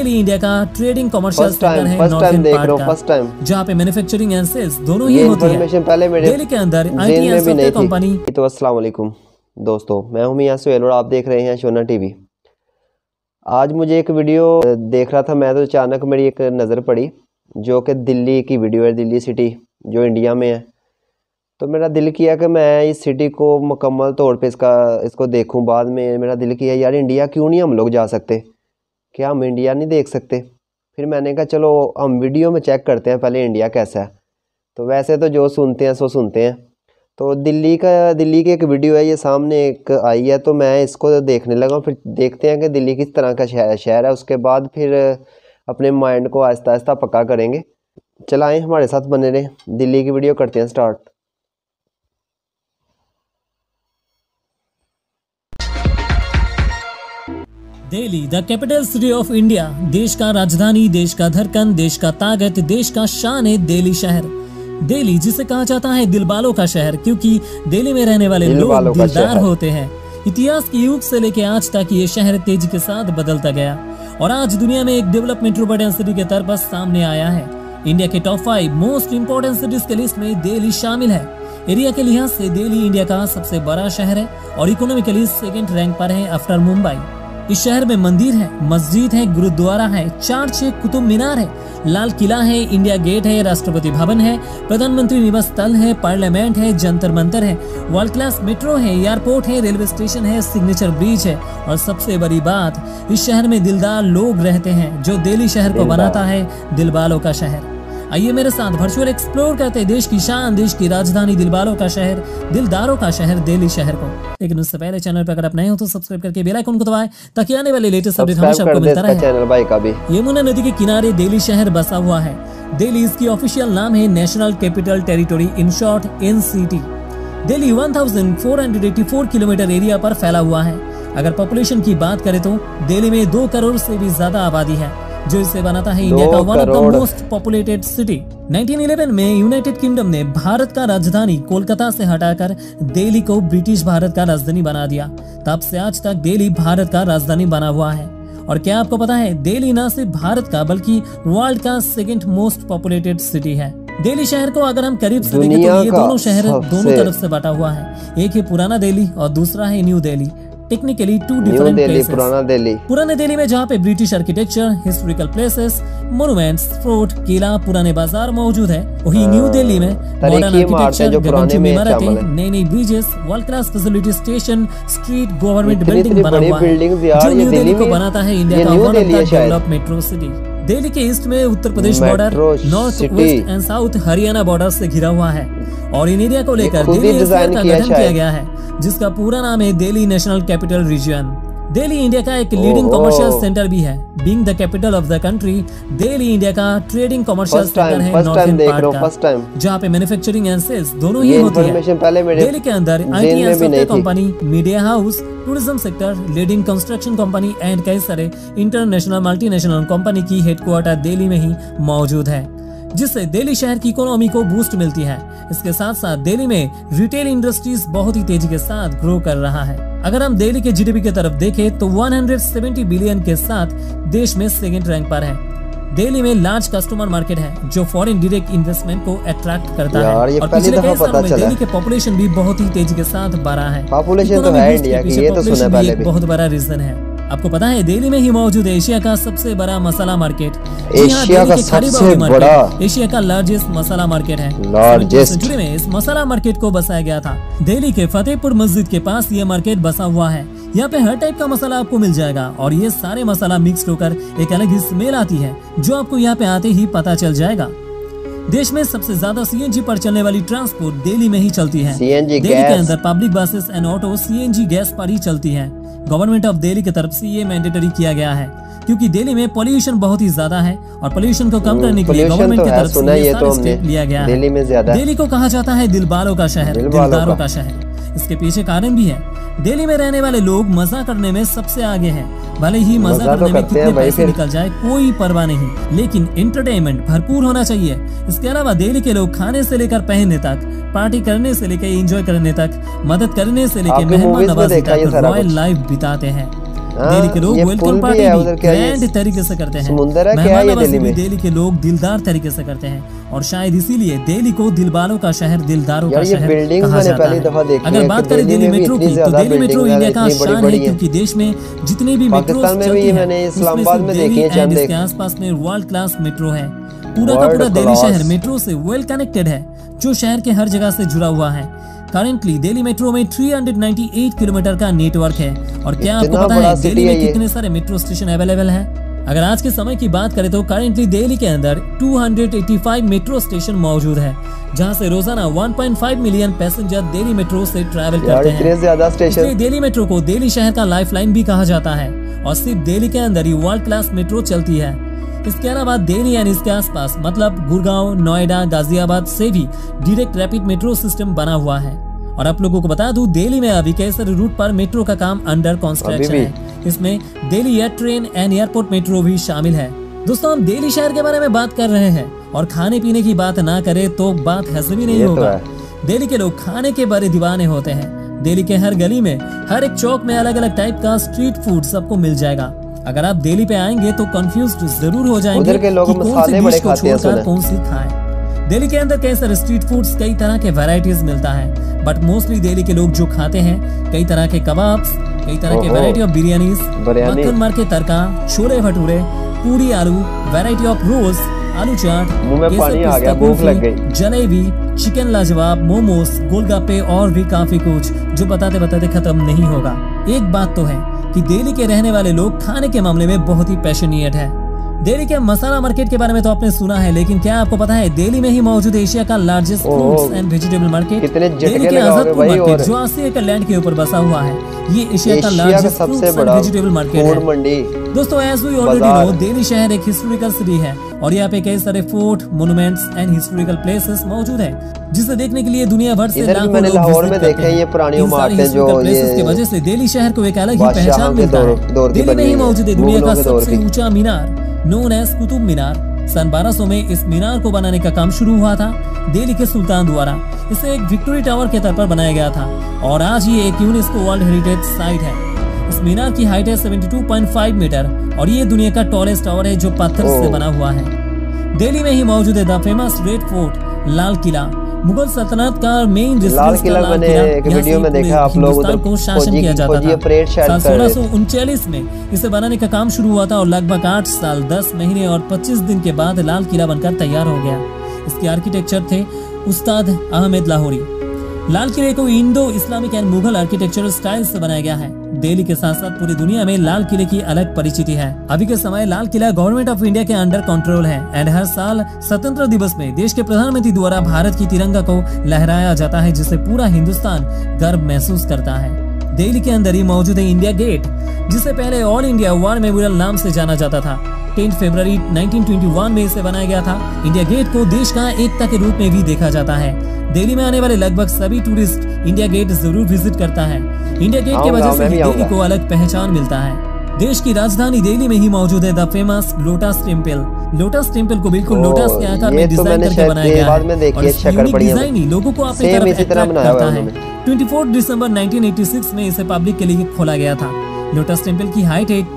Delhi India का trading commercial centre है northern part का, जहाँ पे मैन्युफैक्चरिंग एंड सेल्स दोनों ही होती है। दिल्ली के अंदर IT एंड सॉफ्टवेयर कंपनी। तो अस्सलाम वालेकुम दोस्तों, मैं हूं मियां सुहेल और आप देख रहे हैं शोना टीवी। आज मुझे एक वीडियो देख रहा था मैं, तो अचानक मेरी एक नज़र पड़ी जो कि दिल्ली की वीडियो है, दिल्ली सिटी जो इंडिया में है। तो मेरा दिल किया कि मैं इस सिटी को मुकम्मल तौर पे इसको देखूं। बाद में मेरा दिल किया यार इंडिया क्यों नहीं हम लोग जा सकते, क्या हम इंडिया नहीं देख सकते। फिर मैंने कहा चलो हम वीडियो में चेक करते हैं पहले इंडिया कैसा है। तो वैसे तो जो सुनते हैं सो सुनते हैं। तो दिल्ली की एक वीडियो है, ये सामने एक आई है, तो मैं इसको देखने लगा। फिर देखते हैं कि दिल्ली किस तरह का शहर है। उसके बाद फिर अपने माइंड को आहिस्ता आहिस्ता पक्का करेंगे। चलाएं, हमारे साथ बने रहें। दिल्ली की वीडियो करते हैं start. Delhi the capital city of India, देश का राजधानी, देश का धड़कन, देश का ताकत, देश का शान है दिल्ली शहर। दिल्ली जिसे कहा जाता है दिल वालों का शहर, क्योंकि दिल्ली में रहने वाले लोग दिलदार होते हैं। इतिहास के युग से लेकर आज तक ये शहर तेजी के साथ बदलता गया और आज दुनिया में एक डेवलप मेट्रोपॉलिटन सिटी के तौर पर सामने आया है। इंडिया के टॉप 5 मोस्ट इम्पोर्टेंट सिटीज के लिस्ट में दिल्ली शामिल है। एरिया के लिहाज से दिल्ली इंडिया का सबसे बड़ा शहर है और इकोनॉमिकली सेकंड रैंक पर है आफ्टर मुंबई। इस शहर में मंदिर है, मस्जिद है, गुरुद्वारा है, 4-6 कुतुब मीनार है, लाल किला है, इंडिया गेट है, राष्ट्रपति भवन है, प्रधानमंत्री निवास स्थल है, पार्लियामेंट है, जंतर मंतर है, वर्ल्ड क्लास मेट्रो है, एयरपोर्ट है, रेलवे स्टेशन है, सिग्नेचर ब्रिज है और सबसे बड़ी बात, इस शहर में दिलदार लोग रहते हैं, जो दिल्ली शहर को बनाता है दिल वालों का शहर। आइए मेरे साथ वर्चुअल एक्सप्लोर करते हैं देश की शान, देश की राजधानी, दिल वालों का शहर, दिलदारों का शहर दिल्ली शहर को। लेकिन उससे पहले चैनल पर अगर आप नए हो तो सब्सक्राइब करके बेल आइकन को दबाएं ताकि आने वाले लेटेस्ट अपडेट हमेशा आपको मिलता रहे। यमुना नदी के किनारे दिल्ली शहर बसा हुआ है। दिल्ली इसकी ऑफिशियल नाम है national capital territory, in short NCT। Delhi 1484 kilometre area पर फैला हुआ है। अगर पॉपुलेशन की बात करें तो दिल्ली में 2 करोड़ से भी ज्यादा आबादी है, जो इसे बनाता है इंडिया का one of the most populated city. 1911 में यूनाइटेड किंगडम ने भारत का राजधानी कोलकाता से हटाकर दिल्ली को ब्रिटिश भारत का राजधानी बना दिया। तब से आज तक दिल्ली भारत का राजधानी बना हुआ है। और क्या आपको पता है, दिल्ली न सिर्फ भारत का बल्कि वर्ल्ड का सेकंड मोस्ट पॉपुलेटेड सिटी है। दिल्ली शहर को अगर हम करीब से देखें तो ये दोनों शहर दोनों तरफ से बटा हुआ है। एक है पुराना दिल्ली और दूसरा है new Delhi. Technically 2 different places. पुराने दिल्ली में जहाँ पे British architecture, historical places, monuments, fort, किला, पुराने बाजार मौजूद है। वही न्यू दिल्ली में मॉडर्न आर्किटेक्चर, गगनचुंबी इमारतें, नई bridges, world class facility, station, street, government building बना हुआ है, जो न्यू दिल्ली को बनाता है इंडिया का one of the developed metro city. Delhi के ईस्ट में Uttar Pradesh border, north west and south Haryana border से घिरा हुआ है और इन एरिया को लेकर दिल्ली एनसीआर का गठन किया गया है, जिसका पूरा नाम है Delhi national capital region. Delhi India का एक लीडिंग कमर्शियल सेंटर भी है। Being the capital of the country, Delhi India का ट्रेडिंग कमर्शियल सेंटर है नॉर्थन पार्ट का, जहाँ पे मैन्युफैक्चरिंग एंड सेल्स दोनों ही होती है। दिल्ली के अंदर IT and software company, media house, tourism sector, leading construction company and कई सारे इंटरनेशनल मल्टीनेशनल कंपनी की हेडक्वार्टर दिल्ली में ही मौजूद है, जिससे दिल्ली शहर की इकोनॉमी को बूस्ट मिलती है। इसके साथ साथ दिल्ली में रिटेल इंडस्ट्रीज बहुत ही तेजी के साथ ग्रो कर रहा है। अगर हम दिल्ली के GDP की तरफ देखें तो 170 बिलियन के साथ देश में सेकंड रैंक पर है। दिल्ली में लार्ज कस्टमर मार्केट है जो फॉरेन डायरेक्ट इन्वेस्टमेंट को अट्रैक्ट करता है और पिछले कई सालों में दिल्ली के पॉपुलेशन भी बहुत ही तेजी के साथ बढ़ा है। पॉपुलेशन तो है इंडिया की, ये तो सुना पहले भी। बहुत बड़ा रीजन है। आपको पता है दिल्ली में ही मौजूद है एशिया का सबसे बड़ा मसाला मार्केट। एशिया का सबसे बड़ा, एशिया का लार्जेस्ट मसाला मार्केट है। सेंचुरी में इस मसाला मार्केट को बसाया गया था। दिल्ली के फतेहपुर मस्जिद के पास ये मार्केट बसा हुआ है। यहाँ पे हर टाइप का मसाला आपको मिल जाएगा और ये सारे मसाला मिक्स होकर एक अलग ही स्मेल आती है, जो आपको यहाँ पे आते ही पता चल जाएगा। देश में सबसे ज्यादा CNG पर चलने वाली ट्रांसपोर्ट दिल्ली में ही चलती है। दिल्ली के अंदर public buses and auto CNG gas पर ही चलती है। गवर्नमेंट ऑफ दिल्ली की तरफ से ये मैंडेटरी किया गया है, क्योंकि दिल्ली में पोल्यूशन बहुत ही ज्यादा है और पोल्यूशन को कम करने के लिए गवर्नमेंट की तरफ से ये सारे स्टेप लिया गया है। दिल्ली में ज्यादा, दिल्ली को कहा जाता है दिल वालों का शहर, दिलदारों का शहर। इसके पीछे कारण भी है। दिल्ली में रहने वाले लोग मजा करने में सबसे आगे हैं। भले ही मजा करने में कितने पैसे निकल जाए कोई परवाह नहीं, लेकिन एंटरटेनमेंट भरपूर होना चाहिए। इसके अलावा दिल्ली के लोग खाने से लेकर पहनने तक, पार्टी करने से लेकर एंजॉय करने तक, मदद करने से लेकर मेहमान नवाजी तक रॉयल लाइफ बिताते हैं। दिल्ली के लोग ये वेलकम पुल पार्टी भी है भी उधर, क्या ये ग्रैंड तरीके से करते हैं। समुंदर है क्या मेहमान ये नवाजी दिल्ली भी में? दिल्ली के लोग दिलदार तरीके से करते हैं और शायद इसीलिए दिल्ली को दिलवालों का शहर, दिलदारों का यार ये शहर बिल्डिंग कहा मैंने जाता पहली है। दफा देखी अगर है बात कि करें दिल्ली में भी मेट्रो इतनी की, तो ज्यादा दिल्ली मेट्रो बिल्डिंग इंडिया का इतनी बड़ी शान है, बड़ी है। क्योंकि देश में जितनी भी मेट्रो पाकिस्तान में भी चलती ये है मैंने उसमें इस्लामाबाद से में दिल्ली देखी है एंड चंद इसके एक। आसपास में वर्ल्ड क्लास मेट्रो है। पूरा का वर्ल्ड पूरा दिल्ली क्लास। शहर मेट्रो से वेल कनेक्टेड है, जो शहर के हर जगह से जुड़ा हुआ है। करेंटली दिल्ली मेट्रो में 398 किलोमीटर का नेटवर्क है। और क्या आपको इतना पता बड़ा है दिल्ली सिटी में है ये। कितने सारे मेट्रो स्टेशन अवेलेबल है? अगर आज के समय की बात करें तो करेंटली दिल्ली के अंदर 285 मेट्रो स्टेशन मौजूद है, जहां से रोजाना 1.5 मिलियन पैसेंजर दिल्ली मेट्रो से ट्रैवल यार करते हैं। इतने ज्यादा इसलिए स्टेशन। दिल्ली मेट्रो को दिल्ली शहर का लाइफलाइन भी कहा जाता है और सिर्फ दिल्ली के अंदर ही वर्ल्ड क्लास मेट्रो चलती है। इसके अलावा दिल्ली यानी इसके आसपास मतलब गुड़गांव, नोएडा, गाजियाबाद से भी डायरेक्ट रैपिड मेट्रो सिस्टम बना हुआ है। और आप लोगों को बता दूं, दिल्ली में अभी कई सारे रूट पर मेट्रो का काम अंडर कंस्ट्रक्शन है। इसमें Delhi air train and airport metro भी शामिल है। दोस्तों, हम दिल्ली शहर के बारे में बात कर रहे हैं और खाने पीने की बात ना करें तो बात हजमी नहीं होगा। दिल्ली के लोग खाने के बड़े दीवाने होते हैं। दिल्ली के हर गली में, हर एक चौक में अलग अलग टाइप का स्ट्रीट फूड सबको मिल जाएगा। अगर आप दिल्ली पे आएंगे तो कंफ्यूज्ड जरूर हो जाएंगे उधर के लोग कि कौन सी मसाले बड़े डिश को खाते हैं छोड़कर सुना। कौन सी खाएं। दिल्ली के अंदर कई सारे स्ट्रीट फूड्स, कई तरह के वैरायटीज मिलता है, बट मोस्टली दिल्ली के लोग जो खाते हैं कई तरह के कबाब्स, कई तरह के वैरायटी ऑफ बिरयानीज, मक्खन मार के तड़का, छोले भटूरे, पूरी आलू, वैरायटी ऑफ रोल्स, आलू चाट, मुंह में पानी आ गया, भूख लग गई, जलेबी, चिकन लाजवाब, मोमोज, गोलगप्पे और भी काफी कुछ जो बताते बताते खत्म नहीं होगा। एक बात तो है कि दिल्ली के रहने वाले लोग खाने के मामले में बहुत ही पैशनेट है। दिल्ली के मसाला मार्केट के बारे में तो आपने सुना है, लेकिन क्या आपको पता है दिल्ली में ही मौजूद एशिया का largest fruits and vegetable market, Delhi के आजादपुर मार्केट जो 80 एकड़ लैंड के ऊपर बसा हुआ है, ये एशिया का largest fruits and vegetable market है। दोस्तों, as we already know, Delhi शहर एक हिस्टोरिकल सिटी है और यहाँ पे कई सारे fort, monuments and historical places मौजूद है, जिसे देखने के लिए दुनिया भर से लाखों लोग लाहौर में विजिट देखे करते हैं। ये पुरानी इन सारी इमारतें जो प्लेसेस की वजह से दिल्ली शहर को एक अलग ही पहचान मिलता है। दिल्ली में ही मौजूद है दुनिया का सबसे ऊंचा मीनार नोन एज कुतुब मीनार। सन 1200 में इस मीनार को बनाने का काम शुरू हुआ था दिल्ली के सुल्तान द्वारा। इसे एक विक्टोरी टावर के तौर पर बनाया गया था और आज ये एक यूनेस्को वर्ल्ड हेरिटेज साइट है। इस मीनार की हाइट है 72.5 मीटर और ये दुनिया का टॉलेस्ट टावर है जो पत्थर से बना हुआ है। दिल्ली में ही मौजूद है the famous red fort, Lal Qila, Mughal सल्तनत का मेन लाल किला। मैंने एक वीडियो में देखा आप लोग उधर को शासन किया जाता था। 1639 में इसे बनाने का काम शुरू हुआ था और लगभग 8 साल 10 महीने और 25 दिन के बाद लाल किला बनकर तैयार हो गया। इसके आर्किटेक्चर थे उस्ताद अहमद लाहौरी। लाल किले को Indo Islamic and Mughal architectural style से बनाया गया है। दिल्ली के साथ साथ पूरी दुनिया में लाल किले की अलग परिचिति है। अभी के समय Lal Qila government of India के अंडर कंट्रोल है एंड हर साल स्वतंत्रता दिवस में देश के प्रधानमंत्री द्वारा भारत की तिरंगा को लहराया जाता है, जिससे पूरा हिंदुस्तान गर्व महसूस करता है। दिल्ली के अंदर ही मौजूद है इंडिया गेट, जिसे पहले ऑल इंडिया वॉर मेमोरियल नाम से जाना जाता था। 10 फरवरी 1921 में इसे बनाया गया था। इंडिया गेट को देश का एकता के रूप में भी देखा जाता है। दिल्ली में आने वाले लगभग सभी टूरिस्ट इंडिया गेट जरूर विजिट करता है। इंडिया गेट की वजह से दिल्ली को अलग पहचान मिलता है। देश की राजधानी दिल्ली में ही मौजूद है the famous lotus temple. Lotus temple को बिल्कुल लोटस के आकार में डिजाइन करके बनाया गया है और इसकी यूनिक डिजाइन ही लोगों को अपनी तरफ अट्रैक्ट करता है। 24 दिसंबर 1986 में इसे पब्लिक के लिए खोला गया था। लोटस टेम्पल की हाइट है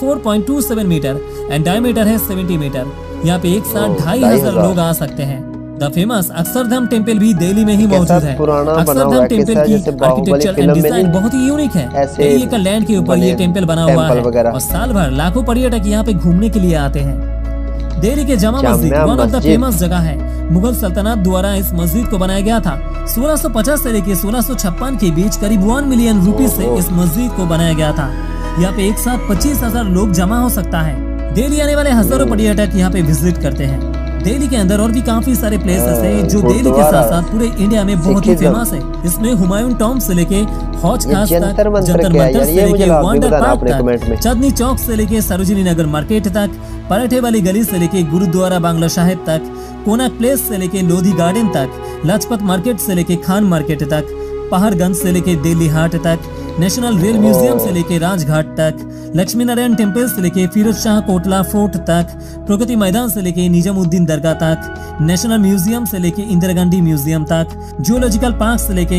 34.27 मीटर एंड डायमीटर है 70 मीटर। यहाँ पे एक साथ 2500 लोग आ सकते हैं। द फेमस अक्षरधाम टेम्पल भी दिल्ली में ही मौजूद है। अक्षरधाम टेम्पल की आर्किटेक्चर एंड डिजाइन बहुत ही यूनिक है। एरिया का लैंड के ऊपर ये टेम्पल बना हुआ है और साल भर लाखों पर्यटक यहाँ पे घूमने के लिए आते हैं। दिल्ली के Jama Masjid one of the famous जगह है। मुगल सल्तनत द्वारा इस मस्जिद को बनाया गया था। 1650 से लेकर 1656 के बीच करीब 1 मिलियन रुपीज से इस मस्जिद को बनाया गया था। यहाँ पे एक साथ 25,000 लोग जमा हो सकता है। दिल्ली आने वाले हजारों पर्यटक यहाँ पे विजिट करते हैं। दिल्ली के अंदर और भी काफी सारे प्लेसेस हैं जो दिल्ली के साथ साथ पूरे इंडिया में बहुत ही फेमस है। इसमें हुमायूं टॉम्ब से लेके हौज खास तक, जंतर मंतर से लेके वंडर पार्क तक, चांदनी चौक से लेके सरोजिनी नगर मार्केट तक, पराठे वाली गली से लेके गुरुद्वारा बांग्ला साहिब तक, कोनाक प्लेस से लेके लोधी गार्डन तक, लाजपत मार्केट से लेके खान मार्केट तक, पहाड़गंज से लेके दिल्ली हाट तक, नेशनल रेल म्यूजियम से लेके राजघाट तक, लक्ष्मी नारायण टेम्पल से लेके फिरोज शाह कोटला फोर्ट तक, प्रगति मैदान से लेके निजामुद्दीन दरगाह तक, नेशनल म्यूजियम से लेके इंदिरा गांधी म्यूजियम तक, जूलॉजिकल पार्क से लेके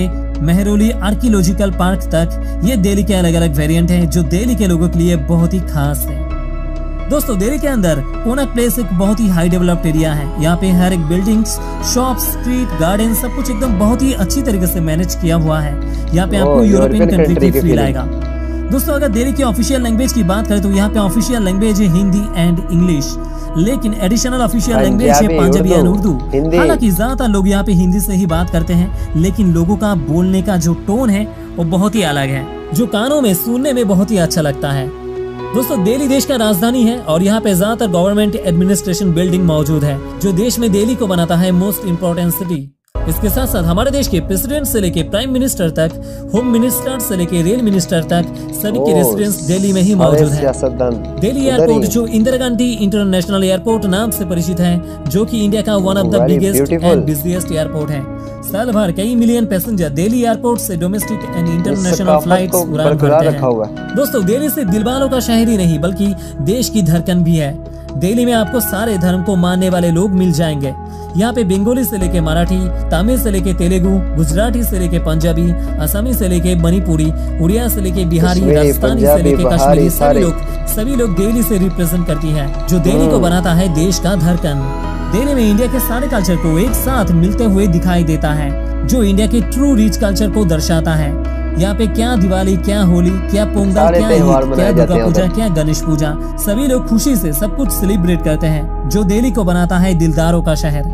मेहरौली आर्कियोलॉजिकल पार्क तक ये दिल्ली के अलग अलग वेरिएंट हैं जो दिल्ली के लोगों के लिए बहुत ही खास है। दोस्तों दिल्ली के अंदर कोनक प्लेस एक बहुत ही हाई डेवलप्ड एरिया है। यहाँ पे हर एक बिल्डिंग्स, शॉप, स्ट्रीट, गार्डन सब कुछ एकदम बहुत ही अच्छी तरीके से मैनेज किया हुआ है। यहाँ पे आपको यूरोपियन कंट्री की फील आएगा। दोस्तों अगर दिल्ली की ऑफिशियल लैंग्वेज की बात करें तो यहाँ पे ऑफिशियल लैंग्वेज है हिंदी एंड इंग्लिश, लेकिन एडिशनल ऑफिशियल लैंग्वेज है पंजाबी एंड उर्दू। हालांकि ज्यादातर लोग यहाँ पे हिंदी से ही बात करते हैं, लेकिन लोगों का बोलने का जो टोन है वो बहुत ही अलग है, जो कानों में सुनने में बहुत ही अच्छा लगता है। दोस्तों दिल्ली देश का राजधानी है और यहाँ पे ज्यादातर गवर्नमेंट एडमिनिस्ट्रेशन बिल्डिंग मौजूद है, जो देश में दिल्ली को बनाता है मोस्ट इम्पोर्टेंट सिटी। इसके साथ साथ हमारे देश के प्रेसिडेंट से लेके प्राइम मिनिस्टर तक, होम मिनिस्टर से लेके रेल मिनिस्टर तक सभी के रेसिडेंस दिल्ली में ही मौजूद है। दिल्ली एयरपोर्ट जो इंदिरा गांधी इंटरनेशनल एयरपोर्ट नाम से परिचित है, जो कि इंडिया का one of the biggest and busiest airport है। साल भर कई मिलियन पैसेंजर दिल्ली एयरपोर्ट से डोमेस्टिक एंड इंटरनेशनल फ्लाइट्स उड़ान भरते हैं। दोस्तों दिल्ली सिर्फ दिलवालों का शहर ही नहीं बल्कि देश की धड़कन भी है। दिल्ली में आपको सारे धर्म को मानने वाले लोग मिल जाएंगे। यहाँ पे बंगाली से लेके मराठी, तमिल से लेके तेलुगु, गुजराती से लेके पंजाबी, असमी से लेके मणिपुरी, उड़िया से लेके बिहारी, राजस्थानी से लेके कश्मीरी, सभी लोग दिल्ली से रिप्रेजेंट करती है, जो दिल्ली को बनाता है देश का धड़कन। दिल्ली में इंडिया के सारे कल्चर को एक साथ मिलते हुए दिखाई देता है, जो इंडिया के ट्रू रिच कल्चर को दर्शाता है। यहाँ पे क्या दिवाली, क्या होली, क्या पोंगल, क्या ईद, क्या दुर्गा पूजा, क्या गणेश पूजा, सभी लोग खुशी से सब कुछ सेलिब्रेट करते हैं, जो दिल्ली को बनाता है दिलदारों का शहर।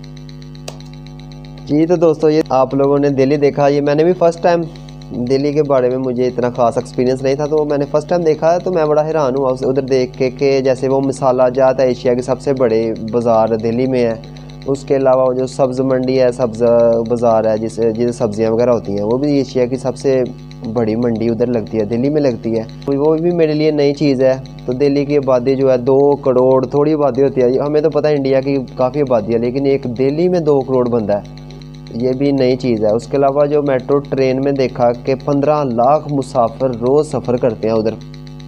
जी तो दोस्तों ये आप लोगों ने दिल्ली देखा, ये मैंने भी फर्स्ट टाइम दिल्ली के बारे में मुझे इतना खास एक्सपीरियंस नहीं था, तो मैंने फर्स्ट टाइम देखा है तो मैं बड़ा हैरान हुआ उधर देख के जैसे वो मसाला जात है एशिया के सबसे बड़े बाज़ार दिल्ली में है। उसके अलावा जो सब्ज़ मंडी है, सब्ज़ बाज़ार है जिसे सब्ज़ियाँ वगैरह होती हैं, वो भी एशिया की सबसे बड़ी मंडी उधर लगती है, दिल्ली में लगती है। वो भी मेरे लिए नई चीज़ है। तो दिल्ली की आबादी जो है 2 करोड़ थोड़ी आबादी होती है, हमें तो पता है इंडिया की काफ़ी आबादी है, लेकिन एक दिल्ली में 2 करोड़ बंदा है, ये भी नई चीज़ है। उसके अलावा जो मेट्रो ट्रेन में देखा कि 15 लाख मुसाफिर रोज़ सफ़र करते हैं उधर,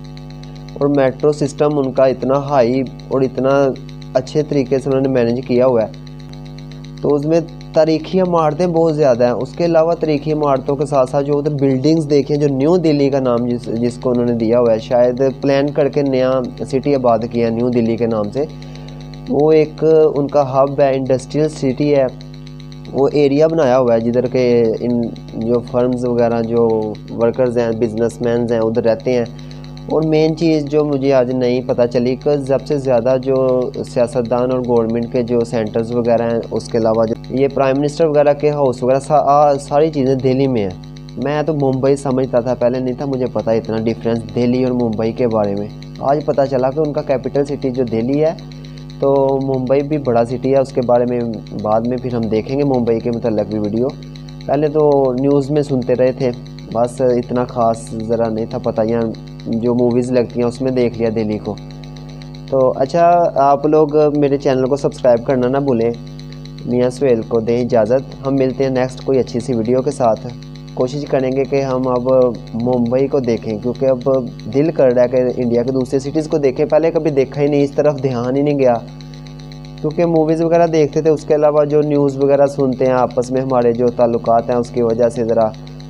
और मेट्रो सिस्टम उनका इतना हाई और इतना अच्छे तरीके से उन्होंने मैनेज किया हुआ है। तो उसमें तारीखी इमारतें बहुत ज़्यादा हैं। उसके अलावा तारीखी इमारतों के साथ साथ जो उधर बिल्डिंग्स देखें, जो न्यू दिल्ली का नाम जिसको उन्होंने दिया हुआ है, शायद प्लान करके नया सिटी आबाद किया न्यू दिल्ली के नाम से, वो एक उनका हब है, इंडस्ट्रियल सिटी है, वो एरिया बनाया हुआ है जिधर के इन जो फर्म्स वगैरह जो वर्कर्स हैं, बिजनेसमैन हैं उधर रहते हैं। और मेन चीज़ जो मुझे आज नहीं पता चली कि सबसे ज़्यादा जो सियासतदान और गवर्नमेंट के जो सेंटर्स वगैरह हैं, उसके अलावा जो ये प्राइम मिनिस्टर वगैरह के हाउस वगैरह सारी चीज़ें दिल्ली में हैं। मैं तो मुंबई समझता था, पहले नहीं था मुझे पता इतना डिफरेंस दिल्ली और मुंबई के बारे में। आज पता चला कि उनका कैपिटल सिटी जो दिल्ली है, तो मुंबई भी बड़ा सिटी है। उसके बारे में बाद में फिर हम देखेंगे मुंबई के मतलब भी वीडियो। पहले तो न्यूज़ में सुनते रहे थे, बस इतना ख़ास ज़रा नहीं था पता, यहाँ जो मूवीज़ लगती हैं उसमें देख लिया दिल्ली को। तो अच्छा, आप लोग मेरे चैनल को सब्सक्राइब करना ना भूलें। मियां सुहेल को दें इजाज़त, हम मिलते हैं नेक्स्ट कोई अच्छी सी वीडियो के साथ। कोशिश करेंगे कि हम अब मुंबई को देखें, क्योंकि अब दिल कर रहा है कि इंडिया के दूसरे सिटीज़ को देखें। पहले कभी देखा ही नहीं, इस तरफ ध्यान ही नहीं गया, क्योंकि मूवीज़ वगैरह देखते थे। उसके अलावा जो न्यूज़ वगैरह सुनते हैं आपस में, हमारे जो ताल्लुकात हैं उसकी वजह से ज़रा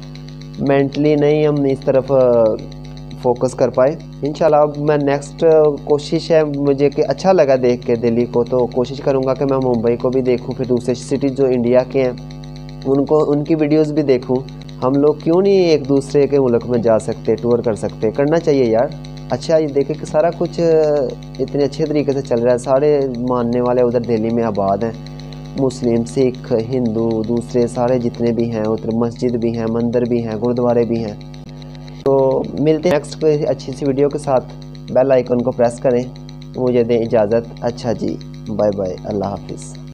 मेंटली नहीं हम इस तरफ फोकस कर पाए। इंशाल्लाह अब मैं नेक्स्ट कोशिश है मुझे कि अच्छा लगा देख के दिल्ली को, तो कोशिश करूँगा कि मैं मुंबई को भी देखूँ, फिर दूसरे सिटी जो इंडिया के हैं उनको उनकी वीडियोस भी देखूँ। हम लोग क्यों नहीं एक दूसरे के मुल्क में जा सकते, टूर कर सकते, करना चाहिए यार। अच्छा ये देखें कि सारा कुछ इतने अच्छे तरीके से चल रहा है, सारे मानने वाले उधर दिल्ली में आबाद हैं, मुस्लिम, सिख, हिंदू, दूसरे सारे जितने भी हैं, उधर मस्जिद भी हैं, मंदिर भी हैं, गुरुद्वारे भी हैं। तो मिलते हैं नेक्स्ट कोई अच्छी सी वीडियो के साथ। बेल आइकन को प्रेस करें। मुझे दें इजाज़त। अच्छा जी, बाय बाय, अल्लाह हाफिज़।